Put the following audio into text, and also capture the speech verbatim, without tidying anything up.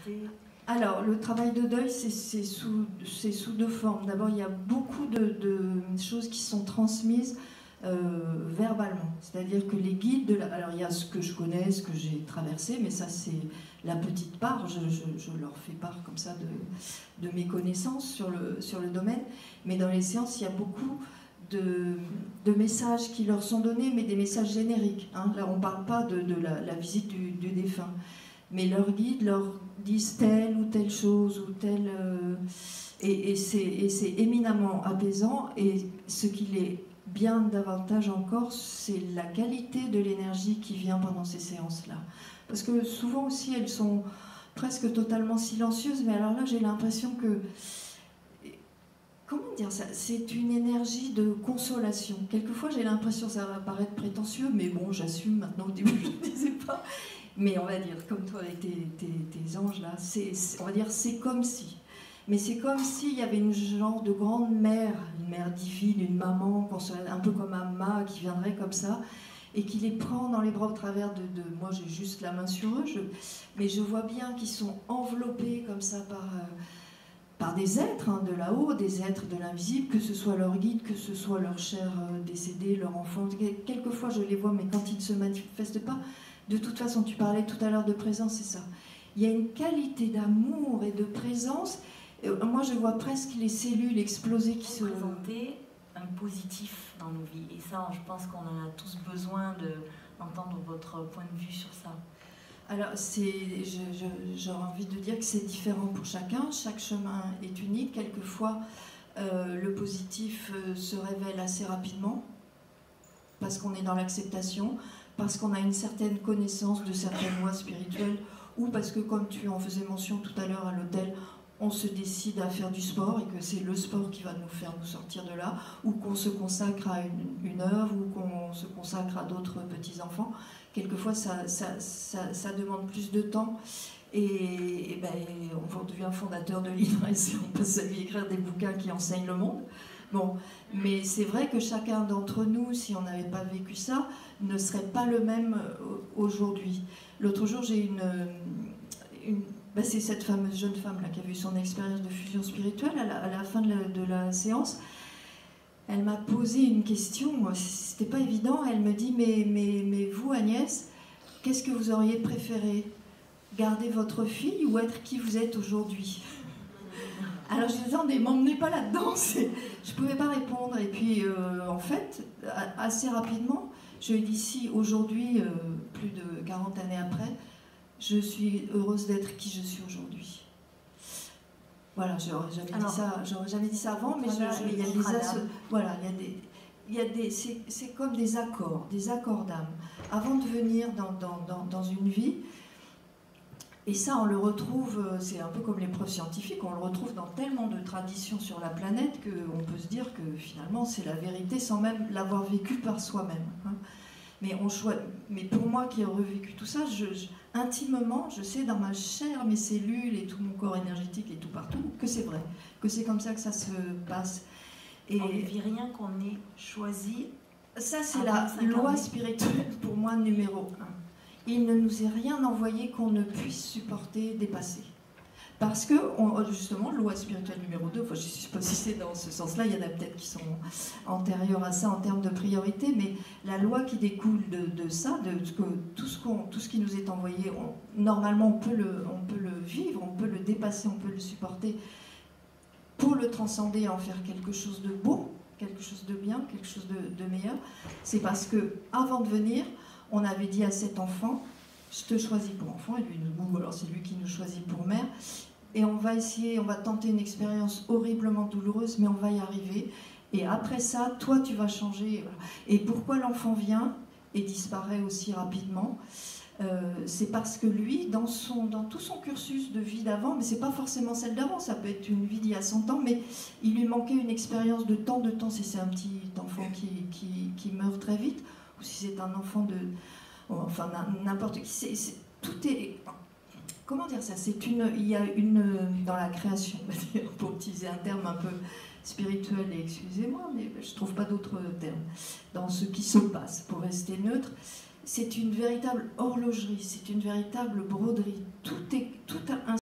activité? Alors, le travail de deuil, c'est sous, sous deux formes. D'abord, il y a beaucoup de, de choses qui sont transmises euh, verbalement. C'est-à-dire que les guides, de la, alors il y a ce que je connais, ce que j'ai traversé, mais ça c'est la petite part, je, je, je leur fais part comme ça de, de mes connaissances sur le, sur le domaine. Mais dans les séances, il y a beaucoup de, de messages qui leur sont donnés, mais des messages génériques. Hein. Là, on ne parle pas de, de la, la visite du, du défunt. Mais leurs guides leur disent telle ou telle chose, ou telle... Euh, et et c'est éminemment apaisant, et ce qui l'est bien davantage encore, c'est la qualité de l'énergie qui vient pendant ces séances-là. Parce que souvent aussi, elles sont presque totalement silencieuses, mais alors là, j'ai l'impression que... Comment dire ça? C'est une énergie de consolation. Quelquefois, j'ai l'impression, ça va paraître prétentieux, mais bon, j'assume maintenant, au début, je ne le disais pas. Mais on va dire, comme toi avec tes, tes, tes anges là, c'est, on va dire c'est comme si. Mais c'est comme s'il y avait une genre de grande mère, une mère divine, une maman, un peu comme Amma, qui viendrait comme ça, et qui les prend dans les bras au travers de... de moi j'ai juste la main sur eux, je, mais je vois bien qu'ils sont enveloppés comme ça par, euh, par des êtres hein, de là-haut, des êtres de l'invisible, que ce soit leur guide, que ce soit leur cher euh, décédé, leur enfant. Quelquefois je les vois, mais quand ils ne se manifestent pas, de toute façon, tu parlais tout à l'heure de présence, c'est ça. Il y a une qualité d'amour et de présence. Moi, je vois presque les cellules exploser qui se... Présenter un positif dans nos vies. Et ça, je pense qu'on en a tous besoin d'entendre votre point de vue sur ça. Alors, j'aurais envie de dire que c'est différent pour chacun. Chaque chemin est unique. Quelquefois, euh, le positif euh, se révèle assez rapidement parce qu'on est dans l'acceptation, parce qu'on a une certaine connaissance de certaines lois spirituelles, ou parce que, comme tu en faisais mention tout à l'heure à l'hôtel, on se décide à faire du sport et que c'est le sport qui va nous faire nous sortir de là, ou qu'on se consacre à une, une œuvre, ou qu'on se consacre à d'autres petits-enfants. Quelquefois, ça, ça, ça, ça demande plus de temps. Et, et ben, on devient fondateur de l'I N R E S et on peut s'allier écrire des bouquins qui enseignent le monde. Bon, mais c'est vrai que chacun d'entre nous, si on n'avait pas vécu ça, ne serait pas le même aujourd'hui. L'autre jour, j'ai une... une ben c'est cette fameuse jeune femme là, qui a vu son expérience de fusion spirituelle à la, à la fin de la, de la séance. Elle m'a posé une question, c'était pas évident. Elle me dit, mais, mais, mais vous Agnès, qu'est-ce que vous auriez préféré? Garder votre fille ou être qui vous êtes aujourd'hui? Alors je disais, ne m'emmenez pas là-dedans, je ne pouvais pas répondre. Et puis euh, en fait, assez rapidement, je lui ai dit, si aujourd'hui, euh, plus de quarante années après, je suis heureuse d'être qui je suis aujourd'hui. Voilà, j'aurais jamais, dit ça, jamais dit ça avant, mais voilà, je, je, il y a des as, voilà, il y a des, il y a des, c'est comme des accords, des accords d'âme. Avant de venir dans, dans, dans, dans une vie, et ça, on le retrouve, c'est un peu comme les preuves scientifiques, on le retrouve dans tellement de traditions sur la planète qu'on peut se dire que finalement c'est la vérité sans même l'avoir vécu par soi-même. Hein. Mais, on mais pour moi qui ai revécu tout ça, je, je, intimement, je sais dans ma chair, mes cellules et tout mon corps énergétique et tout partout, que c'est vrai, que c'est comme ça que ça se passe. Et on ne vit rien qu'on ait choisi. Ça, c'est la loi spirituelle pour moi numéro un. Il ne nous est rien envoyé qu'on ne puisse supporter, dépasser. Parce que, on, justement, loi spirituelle numéro deux, enfin, je ne sais pas si c'est dans ce sens-là, il y en a peut-être qui sont antérieurs à ça en termes de priorité, mais la loi qui découle de, de ça, de, de, de tout, ce qu'on, tout ce qui nous est envoyé, on, normalement on peut, le, on peut le vivre, on peut le dépasser, on peut le supporter pour le transcender et en faire quelque chose de beau, quelque chose de bien, quelque chose de, de meilleur. C'est parce que, avant de venir, on avait dit à cet enfant, je te choisis pour enfant, et lui, ou alors c'est lui qui nous choisit pour mère, et on va essayer, on va tenter une expérience horriblement douloureuse, mais on va y arriver, et après ça, toi tu vas changer. Et pourquoi l'enfant vient et disparaît aussi rapidement? euh, c'est parce que lui, dans, son, dans tout son cursus de vie d'avant, mais c'est pas forcément celle d'avant, ça peut être une vie d'il y a cent ans, mais il lui manquait une expérience de temps de temps, si c'est un petit enfant qui, qui, qui meurt très vite, ou si c'est un enfant de... Enfin, n'importe qui, c'est, c'est, tout est... Comment dire ça? C'est une... Il y a une... Dans la création, pour utiliser un terme un peu spirituel, et excusez-moi, mais je ne trouve pas d'autres termes, dans ce qui se passe, pour rester neutre, c'est une véritable horlogerie, c'est une véritable broderie. Tout est... Tout un